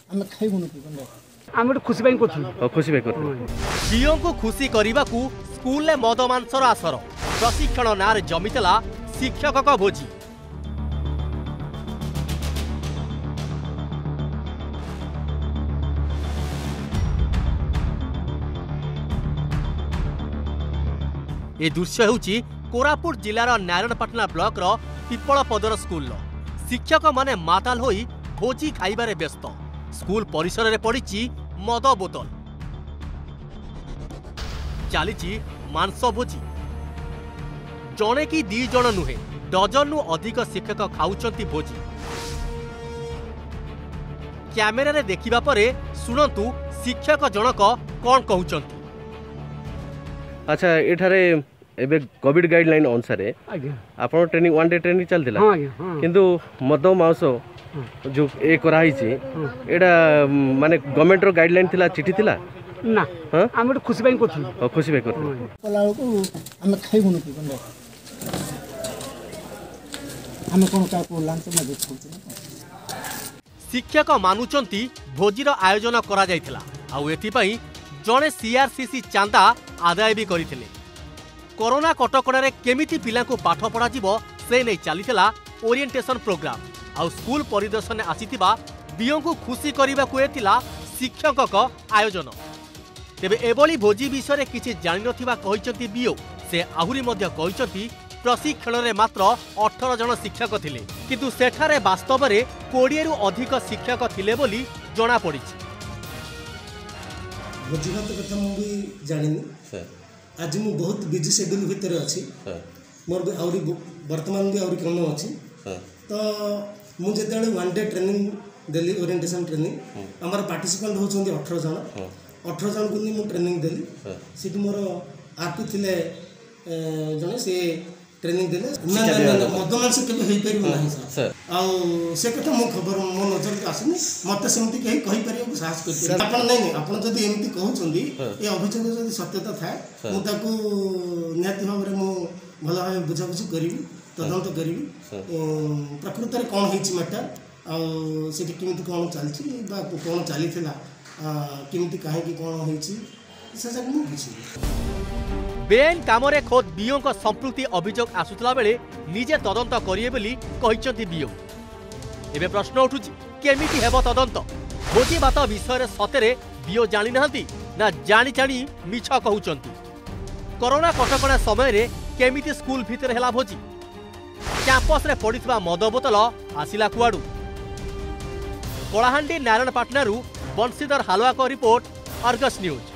आमे खाइबुनु कि कोन आमे खुशी पाई करथु खुशी पाई करथु झियों को खुशी करबाकू स्कूल ले मद मांसर आसर प्रशिक्षण नारे जमितला शिक्षक का भोजी। ए दृश्य होउची कोरापुट जिलार नारायणपाटना ब्लॉक रो पिपलपदर स्कूल शिक्षक माने माताल होई भोजी खाइबारे व्यस्त। स्कूल परिसर रे पड़िची मद बोतल चलीची मांस भोजी जणे कि दी जण नुहे डजन अधिक शिक्षक खाउचंती भोजी। कैमेरा रे देखिबा परे सुनंतु शिक्षक जनक कोन कहउचंती। अच्छा एठारे एबे कोविड गाइडलाइन अनुसार आपण ट्रेनिंग वन डे ट्रेनिंग चलतिला किंतु मद मांस जो ए कराई छी एडा माने गवर्नमेंट रो गाइडलाइन थिला चिठी थिला ना हां हम खुशी पाई करथु खुशी पाई करथु पलाउ को हम खाइबुनु कि कोन हम कोन का को लांच में देखौ शिक्षक मानुचंती भोजीर आयोजन करा जायतिला आ एथि पई जणे सीआरसीसी चांदा आदाय भी करथिले। कोरोना कटकड़ा केमिति पिला को पाठ पढ़ा जीवो से नहीं चलीथिला ओरिएंटेशन प्रोग्राम आ स्कूल परिदर्शन आसीथिबा बियों को खुशी करबा को एथिला शिक्षक का आयोजन। तेबे एबोली भोजी विषय रे किछि जानि नथिबा कहिचंती बियो से आहुरी मध्य कहिचंती प्रशिक्षण रे मात्र 18 जन शिक्षक थिले किंतु सेठारे वास्तव रे 20 रु अधिक शिक्षक थिले बोली जणा पड़िछि। भोजीभात कथा मु भी जानिनी आज मु बहुत बिजी शेड्यूल भितर अच्छी मोर भी आउरी वर्तमान भी आउरी कम अच्छी तो मुझे वन डे ट्रेनिंग देली ओरिएंटेशन ट्रेनिंग आमर पार्टिसिपेंट होचंदी 18 जन 18 जन को मु ट्रेनिंग देली सिट मोर आरपी थिले जने से ट्रेनिंग देले ना मदमान से केबे हेई परिबो नाही सर आ से कथा मो खबर मो नजर के आसनी मते सेमती कहि कहि परियो को साहस करते आपण नहीं आपण जदी एमती कहउचंदी ए अभियोग जदी सत्यता थाए मु ताको नियति भाव रे मु भला भाव बुझा बुझी करिवि तदंत करिवि प्रकृति रे कोन हेछि मैटर आ सेठी किमिति कोन चलछि बा कोन चलीथिला किमिति काहे कि कोन हेछि से सब मु किछि बेआईन काम खोद बीओं का संपृक्ति अभियोग आसुला बेले निजे तदंत करिए बोली कहिचंती बीओ। एबे प्रश्न उठुची केमिति हेबो तदंत भोजी बात विषय सतेरे बीओ जानि नाहंती ना जानि जानि मिछ कहउचंती। कोरोना कटकणा समय रे केमिति स्कूल भीतर हेला भोजी कैंपस रे पड़िथिबा मद बोतल आसिला कुआडू। कलाहांडी नारायणपाटना बंशीधर हालवा को रिपोर्ट अर्गस न्यूज।